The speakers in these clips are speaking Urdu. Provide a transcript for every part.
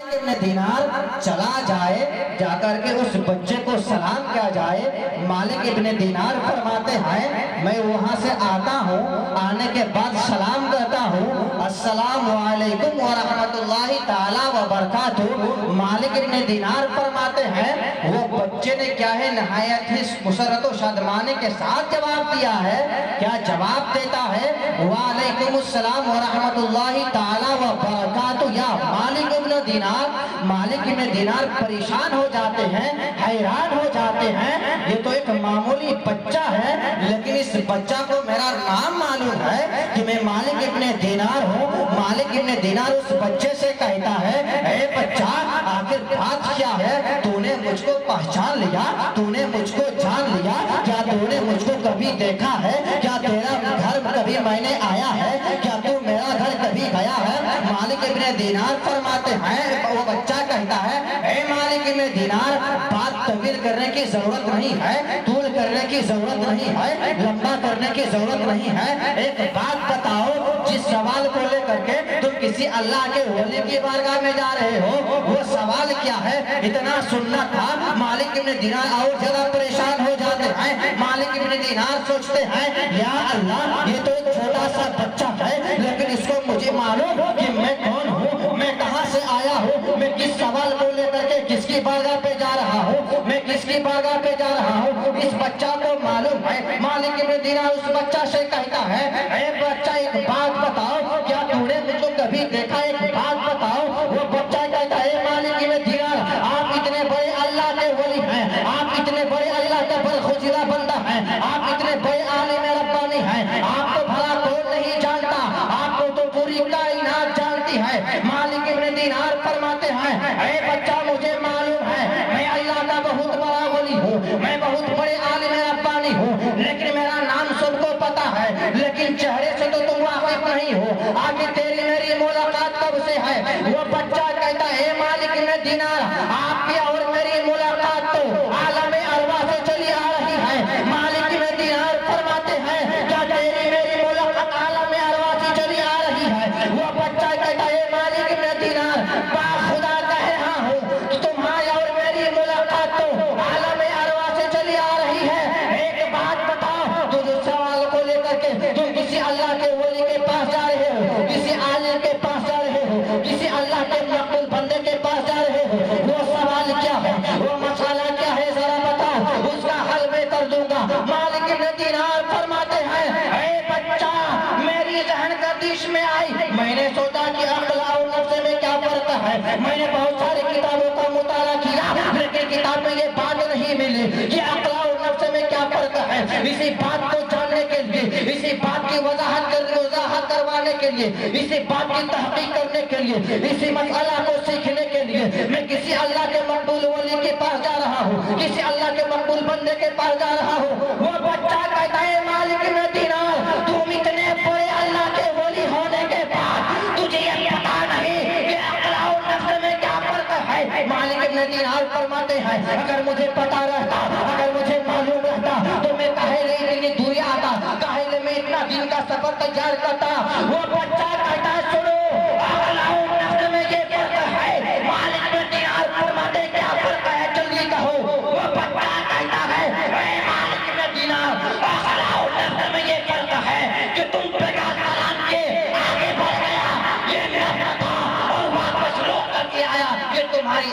ابن دینار چلا جائے، جا کر کے اس بچے کو سلام کیا جائے۔ مالک ابن دینار فرماتے ہیں میں وہاں سے آتا ہوں، آنے کے بعد سلام کرتا ہوں، السلام علیکم ورحمت اللہ تعالی وبرکاتہ۔ مالک ابن دینار فرماتے ہیں وہ بچے نے کیا ہے نہایت ہی مسرت و شادمانی کے ساتھ جواب دیا ہے۔ کیا جواب دیتا ہے؟ وعلیکم السلام ورحمت اللہ تعالی وبرکاتہ یا مالک ابن دینار۔ مالک ابن دینار پریشان ہو جاتے ہیں، حیران ہو جاتے ہیں، یہ تو ایک معمولی بچہ ہے لیکن اس بچہ کو میرا نام معلوم ہے کہ میں مالک ابن دینار ہوں۔ مالک ابن دینار اس بچے سے کہتا ہے اے بچہ آخر بات کیا ہے؟ تو نے مجھ کو پہچان لیا، تو نے مجھ کو جان لیا، کیا تو نے مجھ کو کبھی دیکھا ہے؟ کیا تیرا گھر کبھی میں نے آیا ہے؟ کیا تو میرا گھر کبھی گیا ہے؟ مالک ابن دینار فرماتے ہیں، وہ بچہ کہتا ہے اے مالک ابن دینار بات طویل کرنے کی ضرورت نہیں ہے، طول کرنے کی ضرورت نہیں ہے، لمبا کرنے کی ضرورت نہیں ہے۔ ایک بات بتاؤ، جس سوال کو لے کر کے تم کسی اللہ کے ولی کی بارگاہ میں جا رہے ہو وہ سوال کیا ہے؟ اتنا سننا تھا۔ مالک ابن دینار اور زیادہ پریشان ہو جاتے ہیں۔ مالک ابن دینار سوچتے ہیں یا اللہ یہ تو ایک چھوٹا سا بچہ ہے لیکن اس کو مجھے معلوم کہ میں کون ہوں، میں کہاں سے آیا ہوں، میں کس سوال کو لے کر کے کس کی بارگاہ پہ جا رہا ہوں، میں کس کی بارگاہ پہ جا رہا ہوں، اس بچہ کو معلوم ہے۔ مالک ابن دینار اس بچہ سے کہتا ہے اے بچہ ایک بات بتاؤ، کیا تو نے مجھ کو کبھی دیکھا؟ ایک بات بتاؤ۔ وہ بچہ کہتا ہے مالک ابن دینار آپ اتنے بڑے اللہ کے ولی ہیں، آپ اتنے بڑے اللہ کا برخوردہ بندہ ہیں، آپ اتنے بڑے عالم ربانی ہیں، آپ کو بھلا کون نہیں جانتا، آپ کو تو پوری کائنات جانتی ہے۔ مالک ابن دینار فرماتے ہیں اے بچہ مجھے معلوم ہے میں اللہ کا بہت بڑا ولی ہوں، میں بہت بڑے عالم ربانی ہوں، لیکن میرا نام سب کو پتا ہے لیکن چہرے سے تو تم واقف نہیں ہو، آگے تیری میری ملاقات کب سے ہے؟ وہ بچہ کہتا ہے اے مالک ابن دینار آپ کی اور میری ملاقات تو عالم ارواح سے چلی آ رہی ہے۔ مالک ابن دینار فرماتے ہیں کیا تیری میری ملاقات عالم ارواح سے چلی آ رہی ہے؟ وہ بچہ کہتا ہے مالک ابن دینار با خدا کہہ رہا ہوں کہ تمہاری اور میری ملاقات تو عالم ارواح سے چلی آ رہی ہے۔ ایک بات بتاؤ، تو جو سوال کو لے کر کے تم کسی اللہ کے ولی کے پاس جا رہے ہو، کسی عالم کے پاس جا رہے ہو، کسی اللہ کے مقبول بندے کے پاس جا رہے ہو، وہ سوال کیا ہے، وہ مسئلہ کیا ہے ذرا بتاؤ، اس کا حل میں کر دوں گا۔ مالک ابن دینار فرماتے ہیں اے بچہ میری ذہن گردش میں آئی، میں نے سوچا کہ عقل اور نفس میں کیا فرق ہے، میں نے بہت ساری کتابوں کا مطالعہ کیا لیکن کتاب میں یہ بات نہیں ملی کہ عقل اور نفس میں کیا فرق ہے۔ اسی بات کو جاننے کے لیے، اسی بات کی وضاحت کروانے کے لیے، اسی بات کی تحقیق کرنے کے لیے، اسی مسئلہ کو سیکھنے کے لیے میں کسی اللہ کے مقبول ولی کے پاس جا رہا ہوں، کسی اللہ کے مقبول بندے کے پاس جا رہا ہوں۔ وہ بچہ کہتا ہے مالک ابن دینار تم اتنے بڑے اللہ کے ولی ہونے کے بعد تجھے یہ پتا نہیں کہ عقل اور نفس میں کیا فرق ہے۔ مالک ابن دینار فرماتے ہیں اگر مجھے پتا رہتا، اگر مجھے معلوم رہتا تو میں کاہلے اتنی دوری آتا، کاہلے میں اتنا دن کا سفر تیار کرتا۔ وہ بچہ کہتا ہے سنو عقل اور نفس میں یہ فرق ہے۔ مالک ابن دینار فرماتے کیا فرق ہے جلدی کہو۔ وہ بچہ کہتا ہے اے مالک ابن دینار عقل اور نفس میں یہ فرق ہے کہ تم بغیر سلام کے آگے بڑھ گیا، یہ میرا تھا اور واپس لوٹ کر کے آیا، یہ تمہاری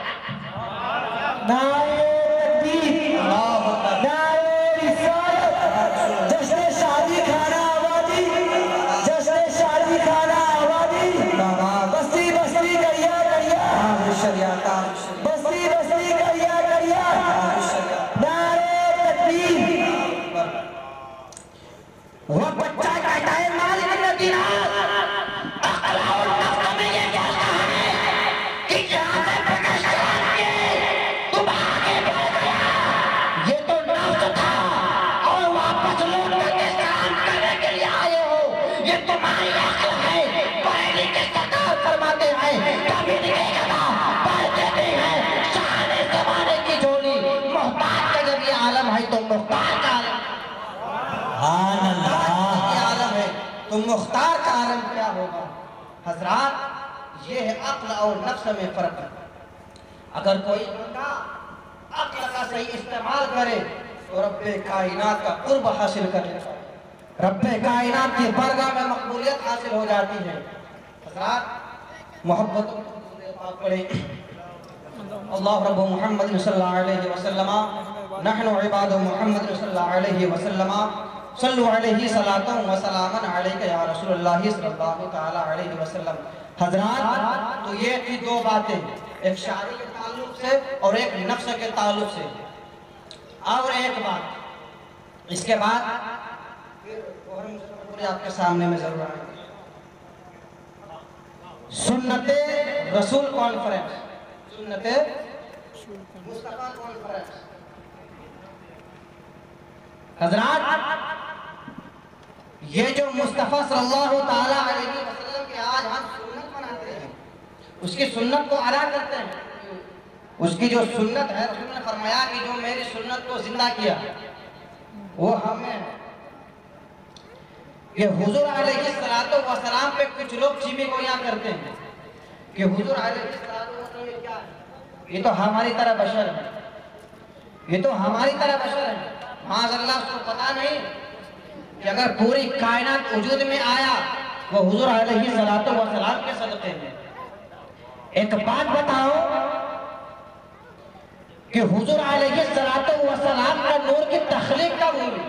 وہ بچہ کہتا ہے مالک ابن دینار عقل اور نفس میں یہ کہتا ہے کہ جہاں سے بغیر سلام کے تم آگے بڑھ گیا، یہ تو نفس تھا اور واپس لوٹ کر کے سلام کرنے کے لیے آئے ہو، یہ تمہاری عقل ہے۔ پہلی کے سرکار فرماتے ہیں کبھی نہیں گا پڑھ دیتے ہیں شان زمانے کی جھولی، محتاج کا جب یہ عالم ہے تو محتاج کا عالم عالم ہے تو مختار کا عالم کیا ہوگا؟ حضرات یہ ہے عقل اور نفس میں فرق. اگر کوئی بندہ عقل کا صحیح استعمال کرے تو رب کائنات کا قرب حاصل کر لیتا ہے, رب کائنات کی بارگاہ میں مقبولیت حاصل ہو جاتی ہے. حضرات محبت پڑھیں. اللہ رب محمد صلی اللہ علیہ وسلم نحن عباد محمد صلی اللہ علیہ وسلم صلو علیہ صلاۃ و سلاما علیک یا رسول اللہ صلی اللہ تعالی علیہ وسلم. حضرات تو یہ تھی دو باتیں, ایک شاعری کے تعلق سے اور ایک نفس کے تعلق سے. اور ایک بات اس کے بعد آپ کے سامنے میں ضرور آئیں گے, سنت رسول کانفرنس, سنت مصطفیٰ کانفرنس. حضرات یہ جو مصطفیٰ صلی اللہ تعالی علیہ وسلم کے آج ہم سنت مناتے ہیں, اس کی سنت کو ادا کرتے ہیں. اس کی جو سنت ہے, رسول نے فرمایا کہ جو میری سنت کو زندہ کیا وہ ہمیں. کہ حضور علیہ السلام پہ کچھ لوگ چیمی گویاں کرتے ہیں کہ حضور علیہ السلام کیا ہے, یہ تو ہماری طرح بشر ہے, یہ تو ہماری طرح بشر ہے. معاذ اللہ, اس کو پتا نہیں کہ اگر پوری کائنات وجود میں آیا وہ حضور علیہ السلام کے صدقے میں. ایک بات بتاؤ کہ حضور علیہ السلام کا نور کی تخلیق کب ہوئی؟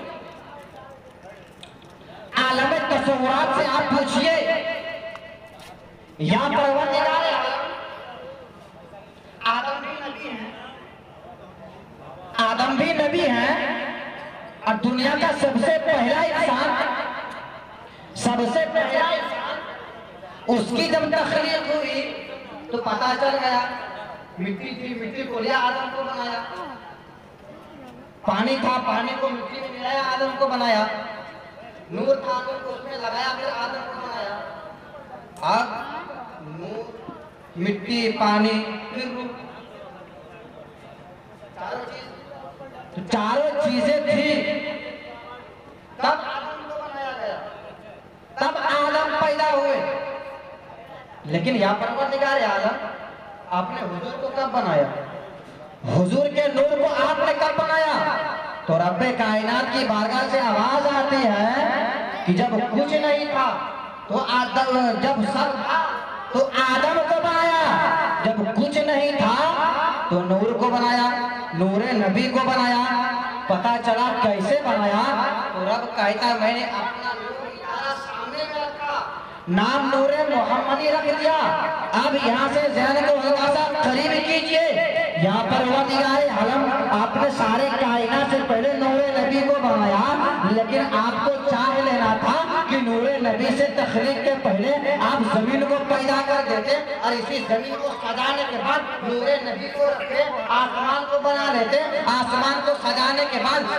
عالم تصورات سے آپ پوچھئے, یا پروردگار آدم بھی نبی ہیں, آدم بھی نبی ہیں, اور دنیا کا سب سے پہلا انسان, سب سے پہلا انسان, اس کی جب تخلیق ہوئی تو پتا چل گیا مٹی تھی, مٹی کو لیا آدم کو بنایا. پانی تھا, پانی کو مٹی میں ملایا آدم کو بنایا. نور تھا, نور کو اس میں لگایا پھر آدم کو بنایا. اب نور, مٹی, پانی, پھر روح, چاروں چیزیں تھی تب آدم کو بنایا گیا, تب آدم پیدا ہوئے. لیکن یا پروردگار عالم, آپ نے حضور کو کب بنایا؟ حضور کے نور کو آپ نے کب بنایا؟ تو رب کائنات کی بارگاہ سے آواز آتی ہے کہ جب کچھ نہیں تھا تو آدم, جب سب تھا تو آدم کو بنایا, جب کچھ نہیں تھا تو نور کو بنایا, نور نبی کو بنایا. پتا چلا کیسے بنایا؟ تو رب کہتا میں نے اپنا نور اتارا, سامنے میں رکھا, نام نور محمدی رکھ دیا. اب یہاں سے ذہن کو ہلکا سا قریب کیجئے. یہاں پر پروردگار عالم, آپ نے سارے کائنات سے پہلے نور نبی کو بنایا, لیکن آپ کو چاہ لینا تھا کہ نور نبی سے تخلیق کے پہلے آپ زمین کو پیدا کر دیتے اور اسی زمین کو سجانے کے بعد نور نبی کو رکھتے, آسمان کو بنا لیتے, آسمان کو سجانے کے بعد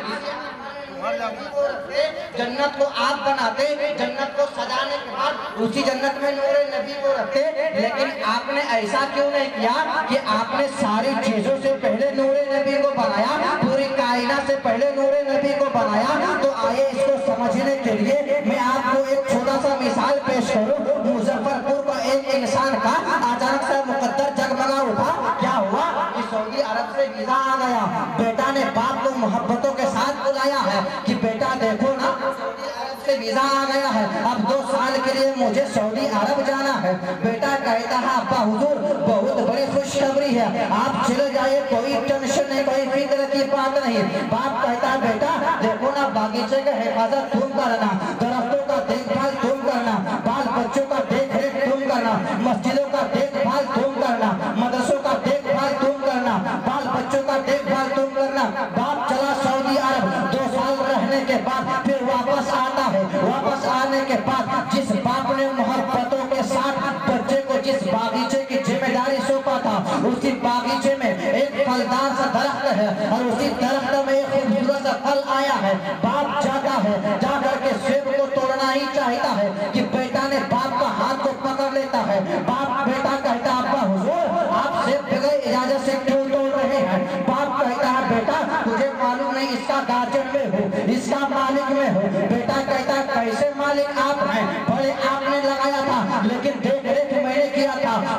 جنت کو آپ بناتے, جنت کو سجانے کے بعد اسی جنت میں نور نبی کو رکھتے. لیکن آپ نے ایسا کیوں نہیں کیا کہ آپ نے ساری چیزوں سے پہلے نور نبی کو بنایا, پوری کائنات سے پہلے نور نبی کو بنایا؟ تو آئے اس کو سمجھنے کے لیے میں آپ کو ایک چھوٹا سا مثال پیش کروں. مظفر پور کا ایک انسان کا اچانک سے مقدر جگمگا اٹھا. کیا ہوا کہ سعودی عرب سے ویزا آ گیا. بیٹا نے باپ کو محبتوں کے ساتھ بلایا ہے کہ بیٹا دیکھو نا, سعودی عرب سے ویزا آ گیا ہے, اب 2 سال کے لیے مجھے سعودی عرب جانا ہے. بیٹا کہتا ہے ابا حضور بہت بڑی خوشخبری ہے, آپ چلے جائے, کوئی ٹینشن نہیں, کوئی فکر کی بات نہیں. باپ کہتا ہے بیٹا دیکھو نا, باغیچے کا حفاظت تم کرنا, درختوں کا دیکھ بھال تم کرنا, بال بچوں کا دیکھ ریکھ تم کرنا, مسجدوں کا دیکھ بھال تم کرنا, مدرسوں کا دیکھ بھال تم کرنا, بال بچوں کا دیکھ بھال تم کرنا. باپ چلا سعودی عرب, 2 سال رہنے کے بعد پھر واپس آتا ہے. واپس آنے کے بعد جس باپ نے محبتوں کے ساتھ بچے کو جس باغیچے کی ذمہ داری سونپا تھا, اسی باغیچے میں ایک پھلدار سا درخت ہے اور اسی درخت میں ایک خوبصورت سا پھل آیا ہے. باپ جاتا ہے, جا کر کے سیب کو توڑنا ہی چاہتا ہے کہ بیٹا نے باپ کا ہاتھ کو پکڑ لیتا ہے. باپ بیٹا کہتا ابا حضور آپ سیب بغیر اجازت سے کیوں توڑ رہے ہیں؟ باپ کہتا ہے بیٹا تجھے معلوم نہیں اس کا گارجن میں ہو, اس کا مالک میں ہو. بیٹا کہتا کیسے مالک آپ ہیں, بڑے آپ نے لگایا تھا لیکن دیکھ ریکھ میں نے کیا تھا,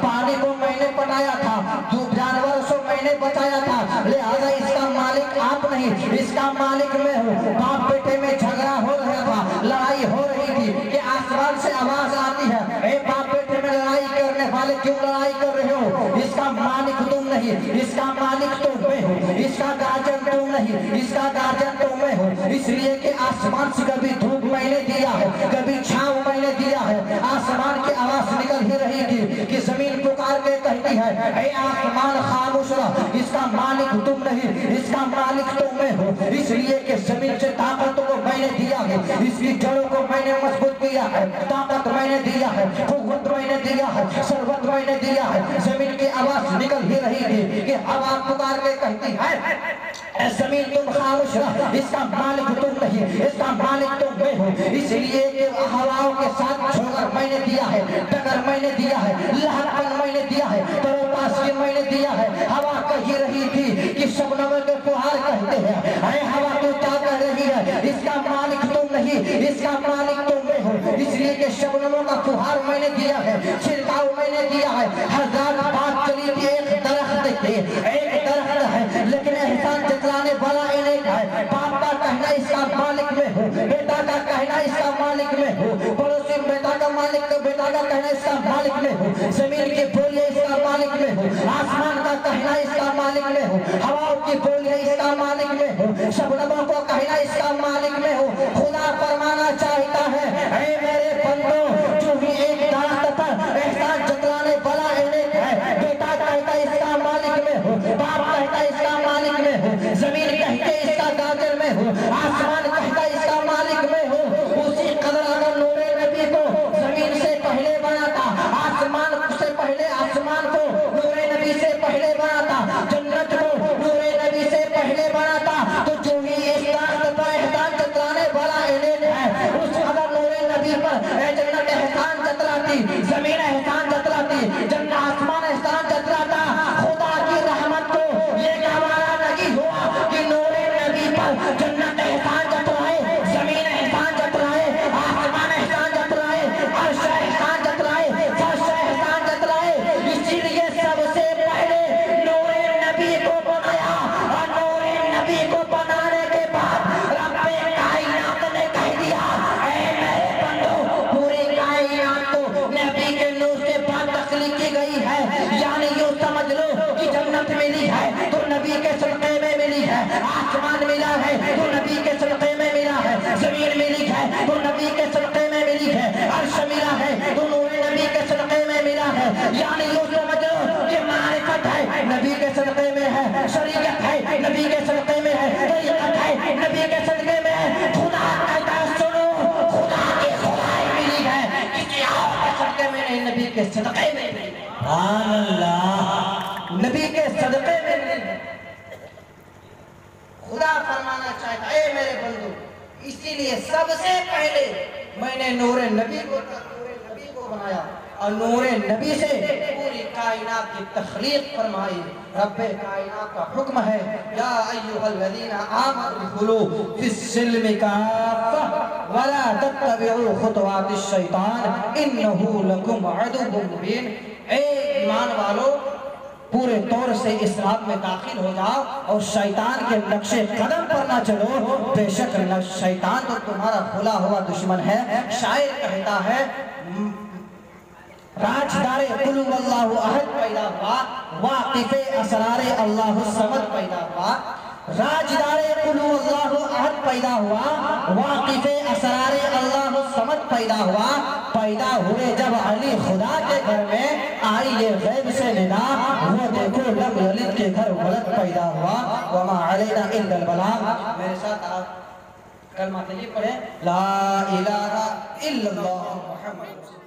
मालिक मैं हूँ। बाप बेटे में झगड़ा हो रहा था, लड़ाई हो रही थी कि आसमान से आवाज आती है, ए बाप बेटे में लड़ाई करने वाले क्यों लड़ाई कर रहे हो? इसका मालिक तुम नहीं, इसका मालिक तो मैं हूँ, इसका गार्जियन तुम नहीं, इसका गार्जियन तो मैं हूँ। इसलिए कि आसमान से कभी धूप मैंने दिया है, कभी छांव मैंने दिया है। आसमान की आवाज निकल ही रही थी कि जमीन पुकार के कहती है, ए आसमान खामोश रह, इसका मालिक तुम नहीं, इसका मालिक तो मैं हूँ। इसलिए कि जमीन से ताकत को मैंने दिया है, इसकी जड़ों को मैंने मजबूत किया है, ताकत मैंने दिया है, कुव्वत मैंने दिया है, सर्वत मैंने दिया है। जमीन की आवाज निकल ही रही थी कि हवा पुकार के कहती है, ए जमीन तुम खामोश रह, इसका मालिक तुम नहीं, इसका मालिक तो मैं हूँ। इसलिए कि हवाओं के साथ छोकर मैंने दिया है, डगर मैंने दिया है, लहरपन मैंने दिया है, तरोताज़गी मैंने दिया है। हवा कह रही थी कि शबनम के फुहार कहते हैं, अरे हवा तू क्या कह रही है? इसका मालिक तुम नहीं, इसका मालिक तो मैं हूँ। इसलिए कि शबनमों का फुहार मैंने दिया है, छिड़काव मैंने दिया है। हजार बात चली थी एक दरख्त की, एक दरख्त है लेकिन एहसान जतलाने वाला एक है। बाप का कहना इसका मालिक मैं हूँ, बेटा का कहना इसका मालिक मैं हूँ, पड़ोसी बेटा का मालिक, बेटा का कहना इसका मालिक मैं हूँ, जमीन की बोलिए इसका मालिक मैं हूँ, आसमान का कहना इसका मालिक मैं हूँ, हवाओं की बोलिए इसका मालिक मैं हूँ, शबनमों को कहना इसका मालिक मैं हूँ। खुदा फरमाना चाहता है, ऐ मेरे बंदों, जो भी एक दरख्त पर एहसान जतलाने वाला एक है। बेटा कहता इसका मालिक मैं हूँ, बाप कहता इसका मालिक मैं हूँ, जमीन कहते इसका गार्जियन मैं हूँ, आसमान कहता इसका मालिक मैं हूँ। उसी कदर अगर नूरे नबी को जमीन से पहले बना था, आसमान से पहले आसमान को नूरे नबी से पहले बना था, जन्नत को नूरे नबी से पहले बना था, तो जो भी इस दरख्त पर एहसान जतलाने वाला है, उस अगर नूरे नबी पर जन्नत एहसान जतलाती, जमीन एहसान जतलाती, जन्नत आसमान एहसान जतलाता, खुदा की रहमत को ये गवारा नहीं हुआ कि नूरे नबी पर जन्नत एहसान जतलाए, जमीन एहसान जतलाए, आसमान एहसान जतलाए, अर्श एहसान जतलाए, फर्श एहसान जतलाए। इसीलिए सबसे पहले नूरे नबी को बनाया, और नूरे नबी को बनाने के बाद रब्बे कायनात ने कह दिया, ऐ मेरे बंदो, पूरी कायनात को नबी के नूर से बाद तख्लीक की गई है। यानी यूं समझ लो कि जन्नत मिली है तो नबी के सदक़े में मिली है, आसमान मिला है तो नबी के सदक़े में मिला है, जमीन मिली है तो नबी के सदक़े में मिली है, अर्श मिला है तो नूरे नबी के सदक़े में मिला है। यानी यूं समझ लो कि मारिफत है नबी के सदक़े में है, शरीयत है नबी के सदक़े में है, तरीक़त है नबी के सदक़े में है। खुदा कहता है सुनो, खुदा की खुदाई मिली है किसी और के सदक़े में नहीं, नबी के सदक़े में मिली है। अल्लाह, नबी के सदक़े में मिली है। खुदा फरमाना चाहता है, ऐ मेरे बंदो, इसीलिए सबसे पहले मैंने नूरे नबी को बनाया और नूरे नबी से पूरी कायनात की तख्लीक फरमाई। रब्बे कायनात का हुक्म है, या अय्युहल्लज़ीना आमनू दुखुलू फिस्सिल्मि काफ़ा वला तत्तबिउ खुतवातिश शैतान इन्नहु लकुम अदुव्वुम मुबीन। ए ईमान वालो, पूरे तौर से इस्लाम में दाखिल हो जाओ और शैतान के नक्शे कदम पर ना चलो, बेशक शैतान तो तुम्हारा खुला हुआ दुश्मन है। शायर कहता है, राजदारे कुलु अल्लाहु अहद पैदा हुआ, वाकिफे असरारे अल्लाहु समद पैदा हुआ। राजदारे कुलु अल्लाहु अहद पैदा हुआ, वाकिफे असरारे अल्लाहु समद पैदा हुआ। पैदा हुए जब अली खुदा के घर में, आई ये गैब से निदा, वो देखो लब ललित के घर वलद पैदा हुआ। वमा अलैना इल्लल बलाग। मेरे साथ आप कलमा तैयब पढ़ें, ला इलाहा इल्लल्लाह मुहम्मद।